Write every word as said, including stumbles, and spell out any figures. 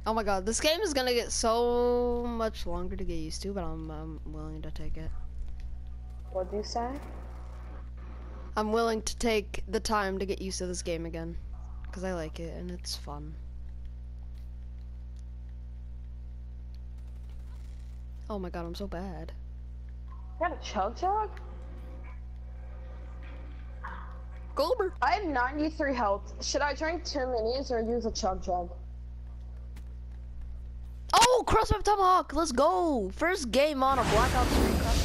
Oh my god, this game is gonna get so much longer to get used to, but I'm, I'm willing to take it. What do you say? I'm willing to take the time to get used to this game again, because I like it and it's fun. Oh my god, I'm so bad. You got a chug jug? Golber. I have ninety-three health. Should I drink two minis or use a chug jug? Oh, Crossmap Tomahawk, let's go! First game on a Black Ops three Crossmap.